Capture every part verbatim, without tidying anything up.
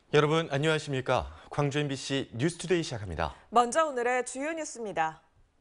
여러분 안녕하십니까? 광주 엠비씨 뉴스투데이 시작합니다. 먼저 오늘의 주요 뉴스입니다.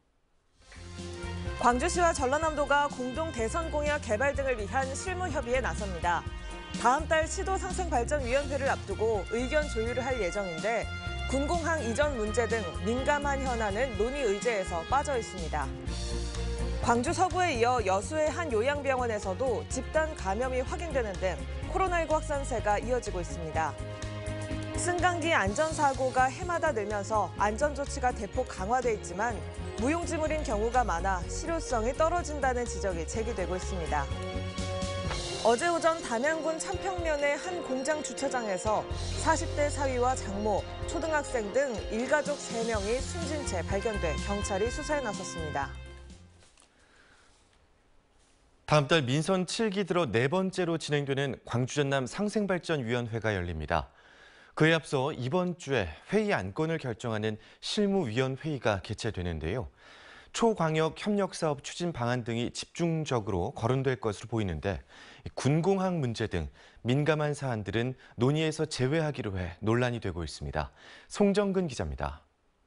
광주시와 전라남도가 공동 대선 공약 개발 등을 위한 실무 협의에 나섭니다. 다음 달 시도상생발전위원회를 앞두고 의견 조율을 할 예정인데 군공항 이전 문제 등 민감한 현안은 논의 의제에서 빠져 있습니다. 광주 서구에 이어 여수의 한 요양병원에서도 집단 감염이 확인되는 등 코로나십구 확산세가 이어지고 있습니다. 승강기 안전사고가 해마다 늘면서 안전조치가 대폭 강화돼 있지만 무용지물인 경우가 많아 실효성이 떨어진다는 지적이 제기되고 있습니다. 어제 오전 담양군 참평면의 한 공장 주차장에서 사십 대 사위와 장모, 초등학생 등 일가족 세 명이 숨진 채 발견돼 경찰이 수사에 나섰습니다. 다음 달 민선 칠 기 들어 네 번째로 진행되는 광주 전남 상생발전위원회가 열립니다. 그에 앞서 이번 주에 회의 안건을 결정하는 실무위원회의가 개최되는데요. 초광역 협력사업 추진 방안 등이 집중적으로 거론될 것으로 보이는데 군공항 문제 등 민감한 사안들은 논의에서 제외하기로 해 논란이 되고 있습니다. 송정근 기자입니다.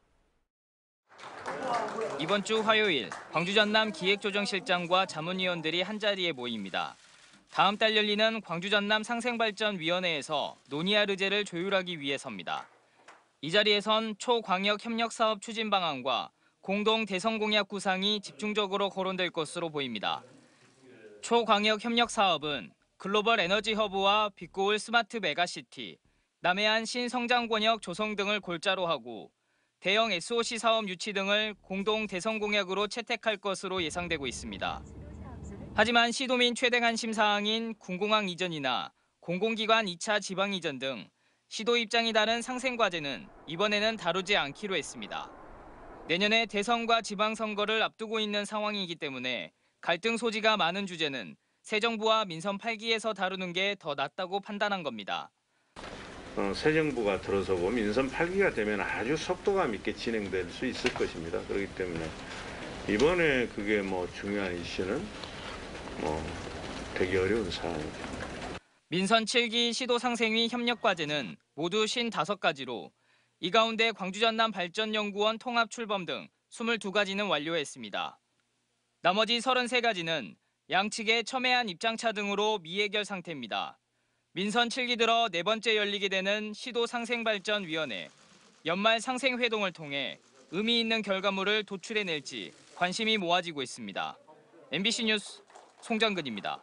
이번 주 화요일 광주 전남 기획조정실장과 자문위원들이 한자리에 모입니다. 다음 달 열리는 광주 전남 상생발전위원회에서 논의할 의제를 조율하기 위해서입니다. 이 자리에선 초광역 협력사업 추진 방안과 공동 대선 공약 구상이 집중적으로 거론될 것으로 보입니다. 초광역 협력사업은 글로벌 에너지 허브와 빛고울 스마트 메가시티, 남해안 신성장권역 조성 등을 골자로 하고 대형 에스오씨 사업 유치 등을 공동 대선 공약으로 채택할 것으로 예상되고 있습니다. 하지만 시도민 최대 관심 사항인 군공항 이전이나 공공기관 이 차 지방 이전 등 시도 입장이 다른 상생과제는 이번에는 다루지 않기로 했습니다. 내년에 대선과 지방선거를 앞두고 있는 상황이기 때문에 갈등 소지가 많은 주제는 새 정부와 민선 팔 기에서 다루는 게 더 낫다고 판단한 겁니다. 어, 새 정부가 들어서고 민선 팔 기가 되면 아주 속도감 있게 진행될 수 있을 것입니다. 그렇기 때문에 이번에 그게 뭐 중요한 이슈는 뭐 되게 어려운 상황이죠. 민선 칠 기 시도상생위 협력과제는 모두 오십오 가지로 이 가운데 광주 전남 발전연구원 통합 출범 등 이십이 가지는 완료했습니다. 나머지 삼십삼 가지는 양측의 첨예한 입장차 등으로 미해결 상태입니다. 민선 칠 기 들어 네 번째 열리게 되는 시도상생발전위원회, 연말 상생회동을 통해 의미 있는 결과물을 도출해낼지 관심이 모아지고 있습니다. 엠비씨 뉴스 송정근입니다.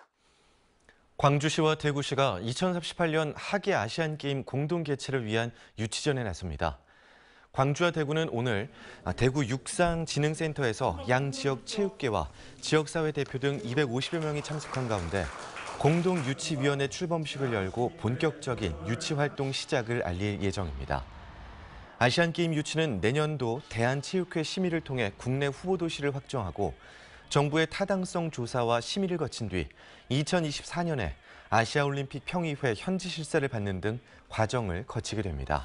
광주시와 대구시가 이천삼십팔 년 하계 아시안게임 공동 개최를 위한 유치전에 나섭니다. 광주와 대구는 오늘 대구 육상진흥센터에서 양 지역 체육계와 지역사회 대표 등 이백오십여 명이 참석한 가운데 공동유치위원회 출범식을 열고 본격적인 유치 활동 시작을 알릴 예정입니다. 아시안게임 유치는 내년도 대한체육회 심의를 통해 국내 후보 도시를 확정하고 정부의 타당성 조사와 심의를 거친 뒤 이천이십사 년에 아시아올림픽 평의회 현지 실사를 받는 등 과정을 거치게 됩니다.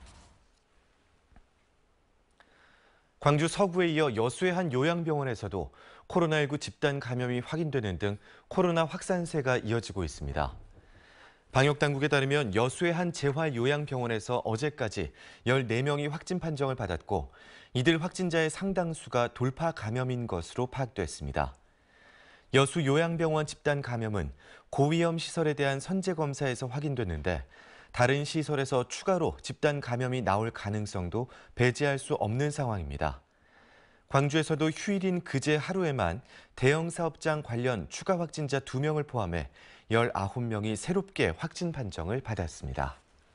광주 서구에 이어 여수의 한 요양병원에서도 코로나십구 집단 감염이 확인되는 등 코로나 확산세가 이어지고 있습니다. 방역당국에 따르면 여수의 한 재활요양병원에서 어제까지 열네 명이 확진 판정을 받았고 이들 확진자의 상당수가 돌파 감염인 것으로 파악됐습니다. 여수 요양병원 집단 감염은 고위험 시설에 대한 선제 검사에서 확인됐는데 다른 시설에서 추가로 집단 감염이 나올 가능성도 배제할 수 없는 상황입니다. 광주에서도 휴일인 그제 하루에만 대형 사업장 관련 추가 확진자 두 명을 포함해 열아홉 명이 새롭게 확진 판정을 받았습니다.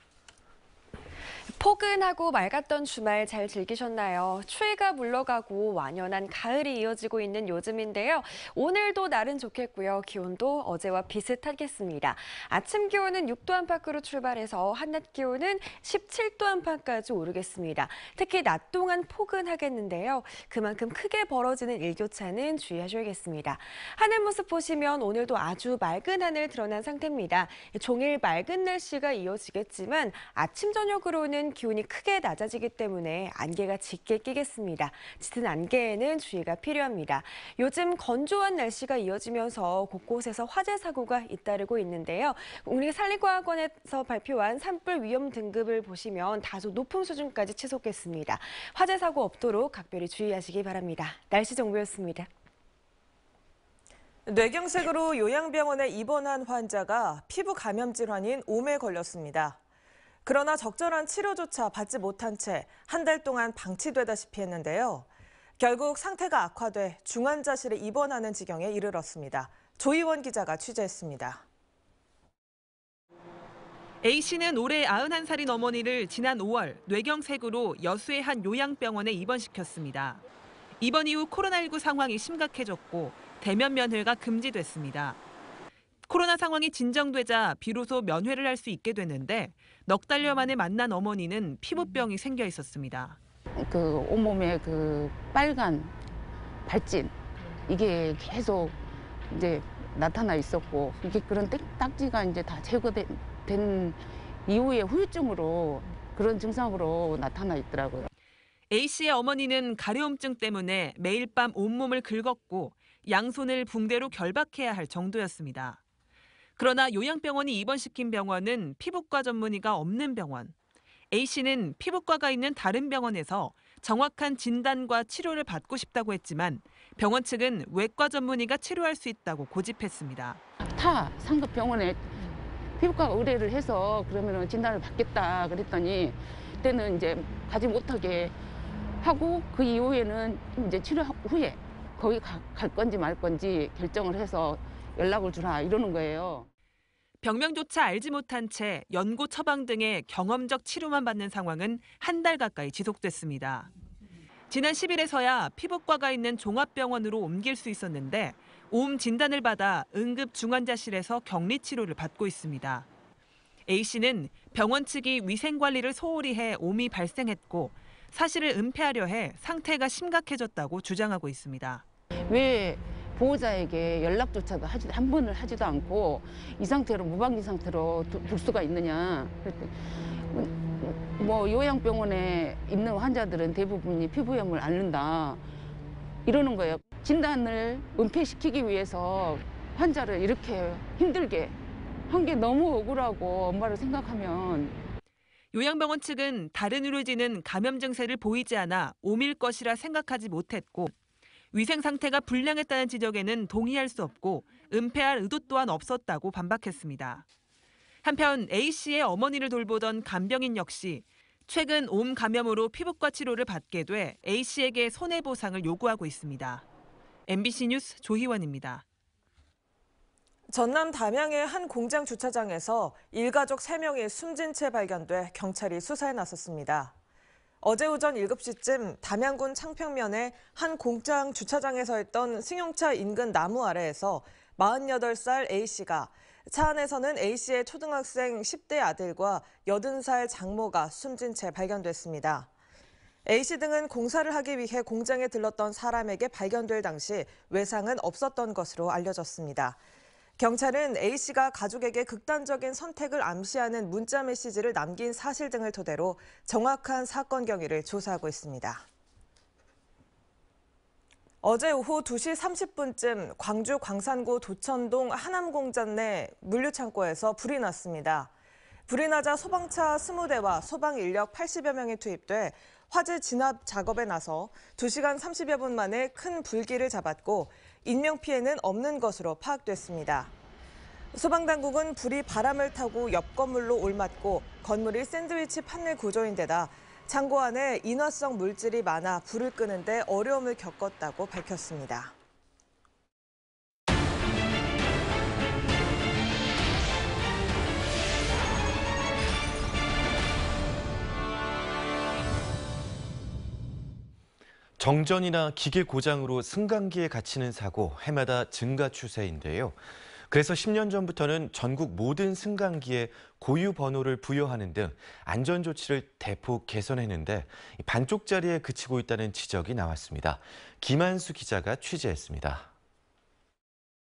포근하고 맑았던 주말 잘 즐기셨나요? 추위가 물러가고 완연한 가을이 이어지고 있는 요즘인데요. 오늘도 날은 좋겠고요. 기온도 어제와 비슷하겠습니다. 아침 기온은 육 도 안팎으로 출발해서 한낮 기온은 십칠 도 안팎까지 오르겠습니다. 특히 낮 동안 포근하겠는데요. 그만큼 크게 벌어지는 일교차는 주의하셔야겠습니다. 하늘 모습 보시면 오늘도 아주 맑은 하늘 드러난 상태입니다. 종일 맑은 날씨가 이어지겠지만 아침 저녁으로는 이후로는 기온이 크게 낮아지기 때문에 안개가 짙게 끼겠습니다. 짙은 안개에는 주의가 필요합니다. 요즘 건조한 날씨가 이어지면서 곳곳에서 화재 사고가 잇따르고 있는데요. 국립산림과학원에서 발표한 산불 위험 등급을 보시면 다소 높은 수준까지 치솟겠습니다. 화재 사고 없도록 각별히 주의하시기 바랍니다. 날씨 정보였습니다. 뇌경색으로 요양병원에 입원한 환자가 피부 감염 질환인 옴에 걸렸습니다. 그러나 적절한 치료조차 받지 못한 채 한 달 동안 방치되다시피 했는데요. 결국 상태가 악화돼 중환자실에 입원하는 지경에 이르렀습니다. 조희원 기자가 취재했습니다. A씨는 올해 아흔한 살인 어머니를 지난 오월 뇌경색으로 여수의 한 요양병원에 입원시켰습니다. 입원 이후 코로나십구 상황이 심각해졌고 대면 면회가 금지됐습니다. 코로나 상황이 진정되자 비로소 면회를 할 수 있게 됐는데 넉 달여 만에 만난 어머니는 피부병이 생겨 있었습니다. 그 온몸에 그 빨간 발진 이게 계속 이제 나타나 있었고 이게 그런 딱지가 이제 다 제거된 이후에 후유증으로 그런 증상으로 나타나 있더라고요. A씨의 어머니는 가려움증 때문에 매일 밤 온몸을 긁었고 양손을 붕대로 결박해야 할 정도였습니다. 그러나 요양병원이 입원시킨 병원은 피부과 전문의가 없는 병원. A씨는 피부과가 있는 다른 병원에서 정확한 진단과 치료를 받고 싶다고 했지만 병원 측은 외과 전문의가 치료할 수 있다고 고집했습니다. 타 상급 병원에 피부과가 의뢰를 해서 그러면 진단을 받겠다 그랬더니 그때는 이제 가지 못하게 하고 그 이후에는 이제 치료 후에 거기 가, 갈 건지 말 건지 결정을 해서 연락을 주라 이러는 거예요. 병명조차 알지 못한 채 연고 처방 등의 경험적 치료만 받는 상황은 한 달 가까이 지속됐습니다. 지난 십 일에서야 피부과가 있는 종합병원으로 옮길 수 있었는데 옴 진단을 받아 응급 중환자실에서 격리 치료를 받고 있습니다. A씨는 병원 측이 위생관리를 소홀히 해 옴이 발생했고 사실을 은폐하려 해 상태가 심각해졌다고 주장하고 있습니다. 왜 보호자에게 연락조차도 하지, 한 번을 하지도 않고 이 상태로 무방비 상태로 두, 둘 수가 있느냐. 그랬더니 뭐 요양병원에 있는 환자들은 대부분이 피부염을 앓는다 이러는 거예요. 진단을 은폐시키기 위해서 환자를 이렇게 힘들게 한 게 너무 억울하고 엄마를 생각하면. 요양병원 측은 다른 의료진은 감염 증세를 보이지 않아 옴일 것이라 생각하지 못했고 위생 상태가 불량했다는 지적에는 동의할 수 없고 은폐할 의도 또한 없었다고 반박했습니다. 한편 A씨의 어머니를 돌보던 간병인 역시 최근 옴 감염으로 피부과 치료를 받게 돼 A씨에게 손해보상을 요구하고 있습니다. 엠비씨 뉴스 조희원입니다. 전남 담양의 한 공장 주차장에서 일가족 세 명이 숨진 채 발견돼 경찰이 수사에 나섰습니다. 어제 오전 일곱 시쯤 담양군 창평면의 한 공장 주차장에 서 있던 승용차 인근 나무 아래에서 마흔여덟 살 A씨가 차 안에서는 A씨의 초등학생 십 대 아들과 여든 살 장모가 숨진 채 발견됐습니다. A씨 등은 공사를 하기 위해 공장에 들렀던 사람에게 발견될 당시 외상은 없었던 것으로 알려졌습니다. 경찰은 A씨가 가족에게 극단적인 선택을 암시하는 문자 메시지를 남긴 사실 등을 토대로 정확한 사건 경위를 조사하고 있습니다. 어제 오후 두 시 삼십 분쯤 광주 광산구 도천동 하남공장 내 물류창고에서 불이 났습니다. 불이 나자 소방차 스무 대와 소방 인력 팔십여 명이 투입돼 화재 진압 작업에 나서 두 시간 삼십여 분 만에 큰 불길을 잡았고 인명피해는 없는 것으로 파악됐습니다. 소방당국은 불이 바람을 타고 옆 건물로 올맞고 건물이 샌드위치 판넬 구조인데다 창고 안에 인화성 물질이 많아 불을 끄는 데 어려움을 겪었다고 밝혔습니다. 정전이나 기계 고장으로 승강기에 갇히는 사고 해마다 증가 추세인데요. 그래서 십 년 전부터는 전국 모든 승강기에 고유 번호를 부여하는 등 안전 조치를 대폭 개선했는데 반쪽짜리에 그치고 있다는 지적이 나왔습니다. 김한수 기자가 취재했습니다.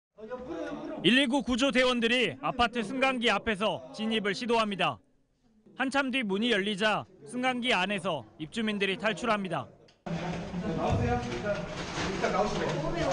일일구 구조대원들이 아파트 승강기 앞에서 진입을 시도합니다. 한참 뒤 문이 열리자 승강기 안에서 입주민들이 탈출합니다. 나오세요. 일단 일단 나오시고.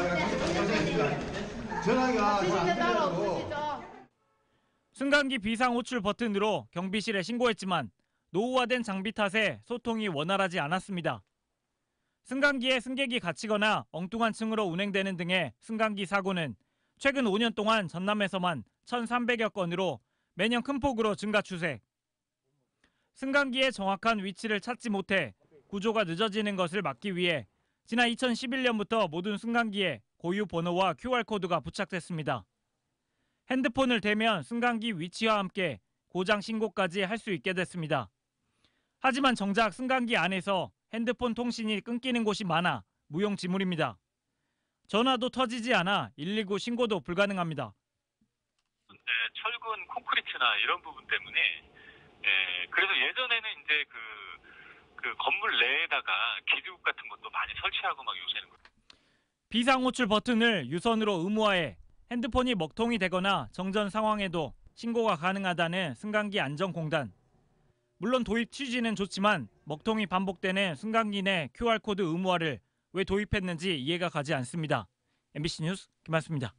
전화기가 승강기 비상 호출 버튼으로 경비실에 신고했지만 노후화된 장비 탓에 소통이 원활하지 않았습니다. 승강기에 승객이 갇히거나 엉뚱한 층으로 운행되는 등의 승강기 사고는 최근 오 년 동안 전남에서만 천삼백여 건으로 매년 큰 폭으로 증가 추세. 승강기의 정확한 위치를 찾지 못해 구조가 늦어지는 것을 막기 위해 지난 이천십일 년부터 모든 승강기에 고유 번호와 큐알코드가 부착됐습니다. 핸드폰을 대면 승강기 위치와 함께 고장 신고까지 할 수 있게 됐습니다. 하지만 정작 승강기 안에서 핸드폰 통신이 끊기는 곳이 많아 무용지물입니다. 전화도 터지지 않아 일일구 신고도 불가능합니다. 네, 철근 콘크리트나 이런 부분 때문에 예, 그래서 예전에는 이제 그, 그 건물 내에다가 기지국 같은 것도 많이 설치하고 막 요새는 비상호출 버튼을 유선으로 의무화해 핸드폰이 먹통이 되거나 정전 상황에도 신고가 가능하다는 승강기 안전공단. 물론 도입 취지는 좋지만 먹통이 반복되는 승강기 내 큐알코드 의무화를 왜 도입했는지 이해가 가지 않습니다. 엠비씨 뉴스 김한수입니다.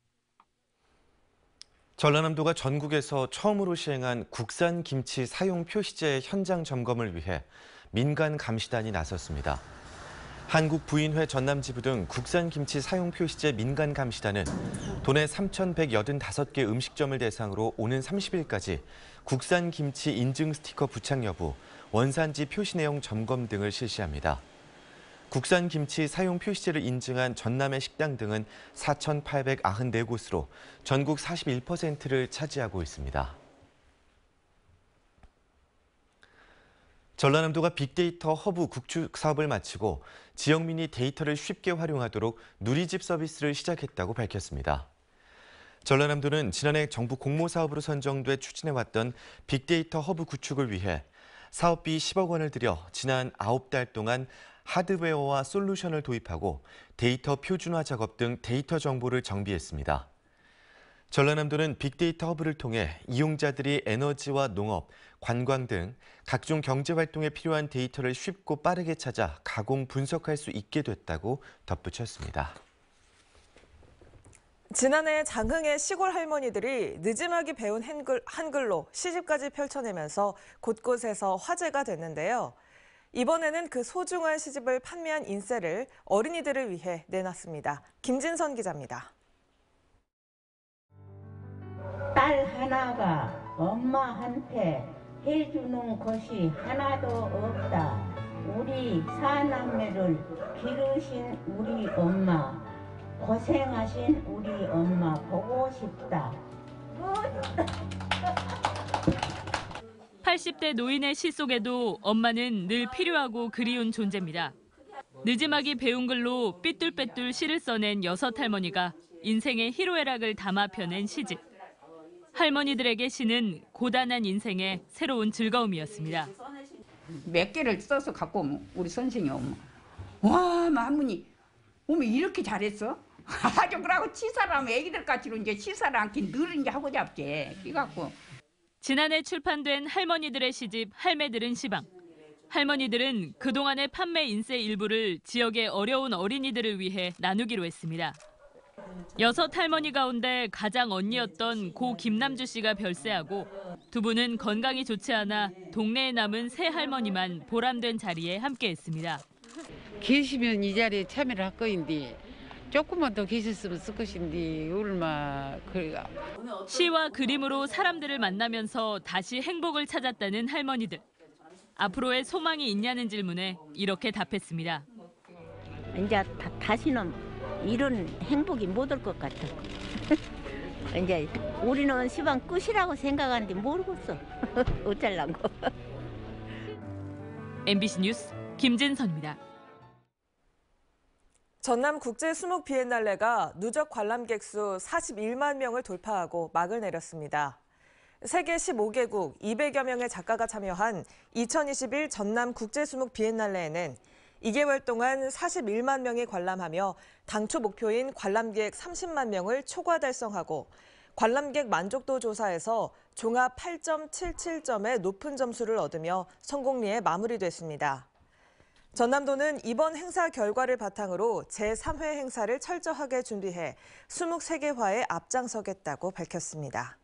전라남도가 전국에서 처음으로 시행한 국산 김치 사용 표시제 현장 점검을 위해 민간 감시단이 나섰습니다. 한국부인회 전남지부 등 국산 김치 사용 표시제 민간 감시단은 도내 삼천백팔십오 개 음식점을 대상으로 오는 삼십 일까지 국산 김치 인증 스티커 부착 여부, 원산지 표시 내용 점검 등을 실시합니다. 국산 김치 사용 표시제를 인증한 전남의 식당 등은 사천팔백구십사 곳으로 전국 사십일 퍼센트를 차지하고 있습니다. 전라남도가 빅데이터 허브 구축 사업을 마치고 지역민이 데이터를 쉽게 활용하도록 누리집 서비스를 시작했다고 밝혔습니다. 전라남도는 지난해 정부 공모사업으로 선정돼 추진해왔던 빅데이터 허브 구축을 위해 사업비 십억 원을 들여 지난 아홉 달 동안 하드웨어와 솔루션을 도입하고 데이터 표준화 작업 등 데이터 정보를 정비했습니다. 전라남도는 빅데이터 허브를 통해 이용자들이 에너지와 농업, 관광 등 각종 경제활동에 필요한 데이터를 쉽고 빠르게 찾아 가공, 분석할 수 있게 됐다고 덧붙였습니다. 지난해 장흥의 시골 할머니들이 느지막이 배운 한글, 한글로 시집까지 펼쳐내면서 곳곳에서 화제가 됐는데요. 이번에는 그 소중한 시집을 판매한 인쇄를 어린이들을 위해 내놨습니다. 김진선 기자입니다. 딸 하나가 엄마한테 해주는 것이 하나도 없다. 우리 사남매를 기르신 우리 엄마, 고생하신 우리 엄마 보고 싶다. 팔십 대 노인의 시 속에도 엄마는 늘 필요하고 그리운 존재입니다. 느지막이 배운 글로 삐뚤빼뚤 시를 써낸 여섯 할머니가 인생의 희로애락을 담아 펴낸 시집. 할머니들에게 시는 고단한 인생의 새로운 즐거움이었습니다. 몇 개를 써서 갖고 오면 우리 선생이 엄마. 와, 마무니, 어머 이렇게 잘했어? 아주 그러고 치사람 애기들 같이로 이제 치사를 않긴 늘은 게 하고 잡지. 그래갖고. 지난해 출판된 할머니들의 시집 할매들은 시방. 할머니들은 그동안의 판매 인쇄 일부를 지역의 어려운 어린이들을 위해 나누기로 했습니다. 여섯 할머니 가운데 가장 언니였던 고 김남주 씨가 별세하고 두 분은 건강이 좋지 않아 동네에 남은 세 할머니만 보람된 자리에 함께했습니다. 계시면 이 자리에 참여를 할 거인데 조금만 더 계셨으면 쓸 것인데 얼마 그래가. 시와 그림으로 사람들을 만나면서 다시 행복을 찾았다는 할머니들. 앞으로의 소망이 있냐는 질문에 이렇게 답했습니다. 이제 다, 다시는 이런 행복이 못 올 것 같아. 이제 우리는 시방 끝이라고 생각하는데 모르겠어. 어쩌려고. 엠비씨 뉴스 김진선입니다. 전남 국제 수목 비엔날레가 누적 관람객 수 사십일만 명을 돌파하고 막을 내렸습니다. 세계 십오 개국 이백여 명의 작가가 참여한 이천이십일 전남 국제 수목 비엔날레에는 이 개월 동안 사십일만 명이 관람하며 당초 목표인 관람객 삼십만 명을 초과 달성하고 관람객 만족도 조사에서 종합 팔 점 칠칠 점의 높은 점수를 얻으며 성공리에 마무리됐습니다. 전남도는 이번 행사 결과를 바탕으로 제삼 회 행사를 철저하게 준비해 수묵 세계화에 앞장서겠다고 밝혔습니다.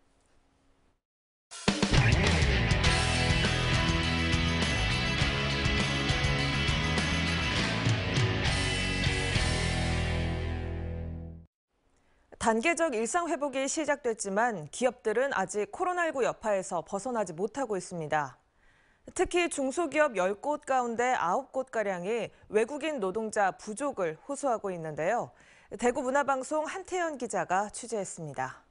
단계적 일상 회복이 시작됐지만 기업들은 아직 코로나십구 여파에서 벗어나지 못하고 있습니다. 특히 중소기업 열 곳 가운데 아홉 곳가량이 외국인 노동자 부족을 호소하고 있는데요. 대구 문화방송 한태현 기자가 취재했습니다.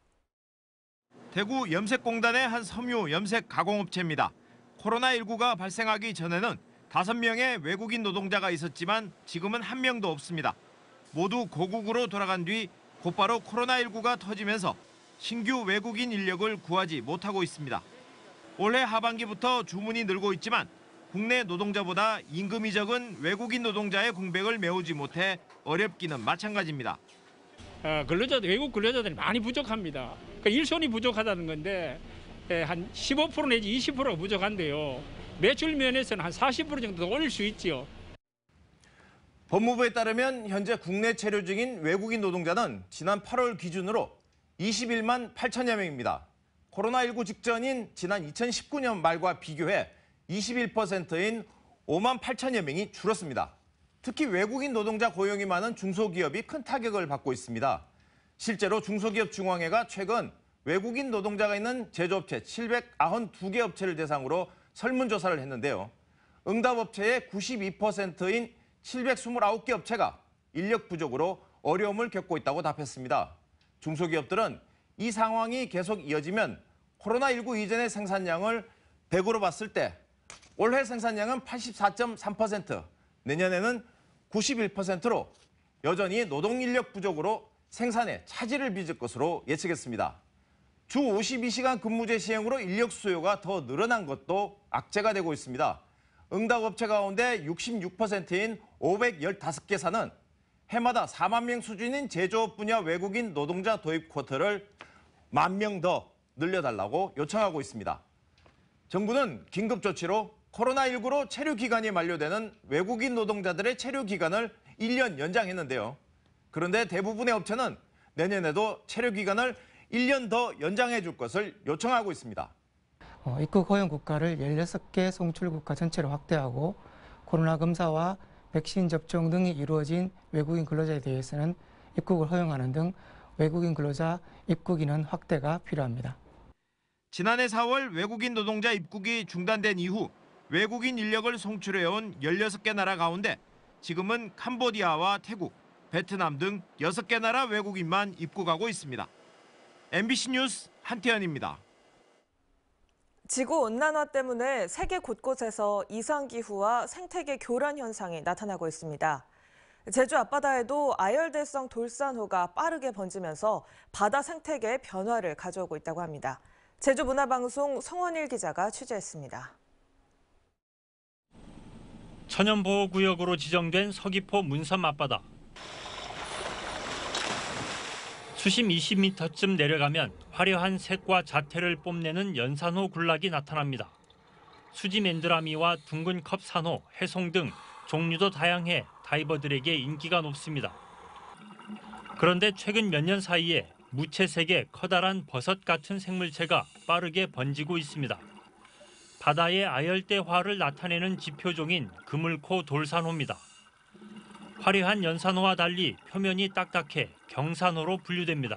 대구 염색공단의 한 섬유 염색 가공업체입니다. 코로나십구가 발생하기 전에는 다섯 명의 외국인 노동자가 있었지만 지금은 한 명도 없습니다. 모두 고국으로 돌아간 뒤 곧바로 코로나십구가 터지면서 신규 외국인 인력을 구하지 못하고 있습니다. 올해 하반기부터 주문이 늘고 있지만 국내 노동자보다 임금이 적은 외국인 노동자의 공백을 메우지 못해 어렵기는 마찬가지입니다. 어, 근로자들, 외국 근로자들이 많이 부족합니다. 그러니까 일손이 부족하다는 건데 예, 한 십오 퍼센트 내지 이십 퍼센트가 부족한데요. 매출 면에서는 한 사십 퍼센트 정도 더 올릴 수 있죠. 법무부에 따르면 현재 국내 체류 중인 외국인 노동자는 지난 팔월 기준으로 이십일만 팔천여 명입니다. 코로나십구 직전인 지난 이천십구 년 말과 비교해 이십일 퍼센트인 오만 팔천여 명이 줄었습니다. 특히 외국인 노동자 고용이 많은 중소기업이 큰 타격을 받고 있습니다. 실제로 중소기업중앙회가 최근 외국인 노동자가 있는 제조업체 칠백구십이 개 업체를 대상으로 설문조사를 했는데요. 응답업체의 구십이 퍼센트인 칠백이십구 개 업체가 인력 부족으로 어려움을 겪고 있다고 답했습니다. 중소기업들은 이 상황이 계속 이어지면 코로나십구 이전의 생산량을 백으로 봤을 때 올해 생산량은 팔십사 점 삼 퍼센트, 내년에는 구십일 퍼센트로 여전히 노동인력 부족으로 생산에 차질을 빚을 것으로 예측했습니다. 주 오십이 시간 근무제 시행으로 인력 수요가 더 늘어난 것도 악재가 되고 있습니다. 응답업체 가운데 육십육 퍼센트인 오백십오 개사는 해마다 사만 명 수준인 제조업 분야 외국인 노동자 도입 쿼터를 만 명 더 늘려달라고 요청하고 있습니다. 정부는 긴급조치로 코로나십구로 체류 기간이 만료되는 외국인 노동자들의 체류 기간을 일 년 연장했는데요. 그런데 대부분의 업체는 내년에도 체류 기간을 일 년 더 연장해 줄 것을 요청하고 있습니다. 어, 입국 허용 국가를 열여섯 개 송출 국가 전체로 확대하고 코로나 검사와 백신 접종 등이 이루어진 외국인 근로자에 대해서는 입국을 허용하는 등 외국인 근로자 입국 인원 확대가 필요합니다. 지난해 사월 외국인 노동자 입국이 중단된 이후 외국인 인력을 송출해온 열여섯 개 나라 가운데 지금은 캄보디아와 태국, 베트남 등 여섯 개 나라 외국인만 입국하고 있습니다. 엠비씨 뉴스 한태현입니다. 지구온난화 때문에 세계 곳곳에서 이상기후와 생태계 교란 현상이 나타나고 있습니다. 제주 앞바다에도 아열대성 돌산호가 빠르게 번지면서 바다 생태계에 변화를 가져오고 있다고 합니다. 제주문화방송 성원일 기자가 취재했습니다. 천연보호구역으로 지정된 서귀포 문섬 앞바다. 수심 이십 미터쯤 내려가면 화려한 색과 자태를 뽐내는 연산호 군락이 나타납니다. 수지맨드라미와 둥근 컵산호, 해송 등 종류도 다양해 다이버들에게 인기가 높습니다. 그런데 최근 몇 년 사이에 무채색의 커다란 버섯 같은 생물체가 빠르게 번지고 있습니다. 바다의 아열대화를 나타내는 지표종인 그물코 돌산호입니다. 화려한 연산호와 달리 표면이 딱딱해 경산호로 분류됩니다.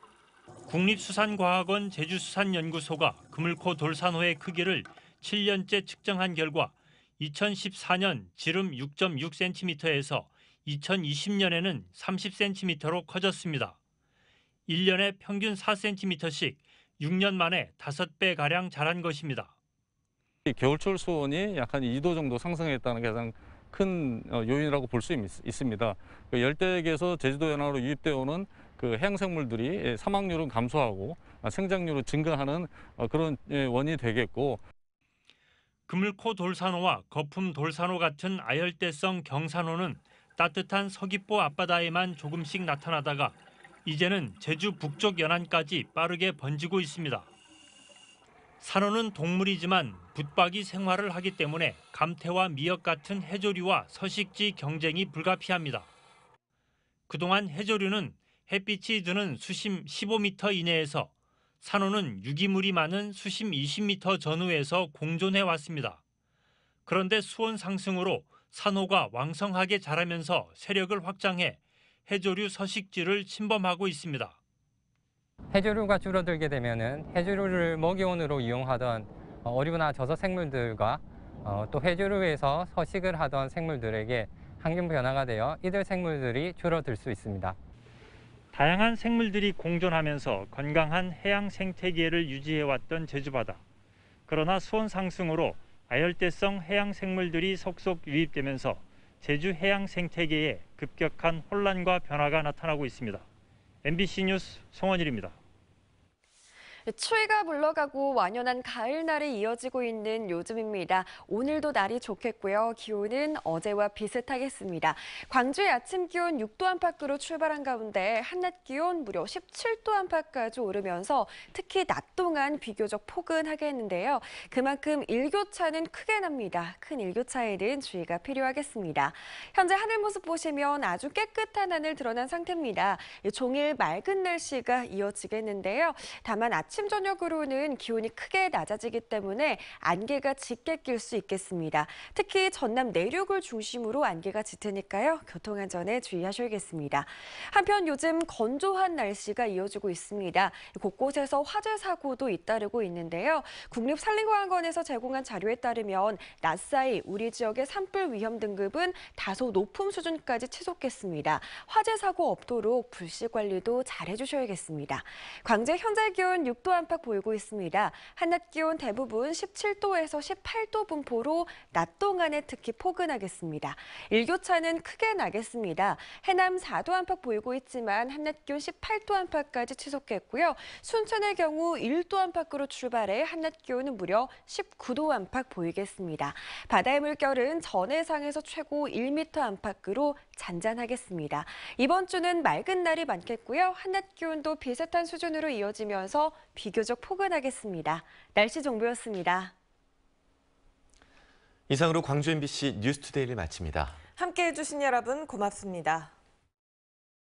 국립수산과학원 제주수산연구소가 그물코 돌산호의 크기를 칠 년째 측정한 결과 이천십사 년 지름 육 점 육 센티미터에서 이천이십 년에는 삼십 센티미터로 커졌습니다. 일 년에 평균 사 센티미터씩 육 년 만에 다섯 배가량 자란 것입니다. 겨울철 수온이 약 한 이 도 정도 상승했다는 게 가장 큰 요인이라고 볼 수 있습니다. 열대역에서 제주도 연안으로 유입되어 오는 그 해양생물들이 사망률은 감소하고 생장률은 증가하는 그런 원인이 되겠고, 그물코 돌산호와 거품 돌산호 같은 아열대성 경산호는 따뜻한 서귀포 앞바다에만 조금씩 나타나다가 이제는 제주 북쪽 연안까지 빠르게 번지고 있습니다. 산호는 동물이지만 붙박이 생활을 하기 때문에 감태와 미역 같은 해조류와 서식지 경쟁이 불가피합니다. 그동안 해조류는 햇빛이 드는 수심 십오 미터 이내에서 산호는 유기물이 많은 수심 이십 미터 전후에서 공존해 왔습니다. 그런데 수온 상승으로 산호가 왕성하게 자라면서 세력을 확장해 해조류 서식지를 침범하고 있습니다. 해조류가 줄어들게 되면은 해조류를 먹이원으로 이용하던 어류나 저서 생물들과 또 해조류에서 서식을 하던 생물들에게 환경 변화가 되어 이들 생물들이 줄어들 수 있습니다. 다양한 생물들이 공존하면서 건강한 해양 생태계를 유지해왔던 제주바다. 그러나 수온 상승으로 아열대성 해양 생물들이 속속 유입되면서 제주 해양 생태계에 급격한 혼란과 변화가 나타나고 있습니다. 엠비씨 뉴스 송원일입니다. 추위가 물러가고 완연한 가을날이 이어지고 있는 요즘입니다. 오늘도 날이 좋겠고요. 기온은 어제와 비슷하겠습니다. 광주의 아침 기온 육 도 안팎으로 출발한 가운데 한낮 기온 무려 십칠 도 안팎까지 오르면서 특히 낮 동안 비교적 포근하게 했는데요. 그만큼 일교차는 크게 납니다. 큰 일교차에는 주의가 필요하겠습니다. 현재 하늘 모습 보시면 아주 깨끗한 하늘 드러난 상태입니다. 종일 맑은 날씨가 이어지겠는데요. 다만 아침 아침, 저녁으로는 기온이 크게 낮아지기 때문에 안개가 짙게 낄 수 있겠습니다. 특히 전남 내륙을 중심으로 안개가 짙으니까요. 교통안전에 주의하셔야겠습니다. 한편 요즘 건조한 날씨가 이어지고 있습니다. 곳곳에서 화재 사고도 잇따르고 있는데요. 국립산림과학원에서 제공한 자료에 따르면 낮 사이 우리 지역의 산불 위험 등급은 다소 높은 수준까지 치솟겠습니다. 화재 사고 없도록 불씨 관리도 잘 해주셔야겠습니다. 광주 현재 기온 육 도 안팎 보이고 있습니다. 한낮 기온 대부분 십칠 도에서 십팔 도 분포로 낮 동안에 특히 포근하겠습니다. 일교차는 크게 나겠습니다. 해남 사 도 안팎 보이고 있지만 한낮 기온 십팔 도 안팎까지 치솟겠고요. 순천의 경우 일 도 안팎으로 출발해 한낮 기온은 무려 십구 도 안팎 보이겠습니다. 바다의 물결은 전해상에서 최고 일 미터 안팎으로 잔잔하겠습니다. 이번 주는 맑은 날이 많겠고요. 한낮 기온도 비슷한 수준으로 이어지면서 비교적 포근하겠습니다. 날씨 정보였습니다. 이상으로 광주 엠비씨 뉴스투데이를 마칩니다. 함께해 주신 여러분 고맙습니다.